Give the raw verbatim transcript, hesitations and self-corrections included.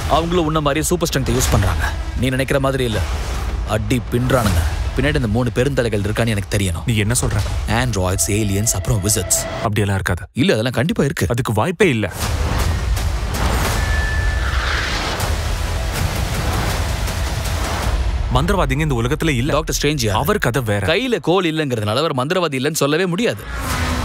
அவங்களும் உன்ன மாதிரியே சூப்பர் ஸ்ட்ரென்த் யூஸ் பண்றாங்க. நீ நினைக்கிற மாதிரி இல்ல, அடி பின்றானுங்க. பின்னாடி இந்த மூணு பெருந்தலைகள் இருக்கான்னு எனக்கு தெரியணும். நீ என்ன சொல்ற? ஆண்ட்ராய்ட்ஸ், ஏலியன்ஸ், அப்புறம் விசிட்ஸ். அப்படியெல்லாம் இருக்காது. இல்ல, அதெல்லாம் கண்டிப்பா இருக்கு. அதுக்கு வாய்ப்பே இல்ல. மந்திரவாதிங்க இந்த உலகத்துல இல்ல. டாக்டர் ஸ்ட்ரேஞ்ச் அவர் கதை வேற. கையில கோல் இல்லங்கிறதுனால அவர் மந்திரவாதி இல்லைன்னு சொல்லவே முடியாது.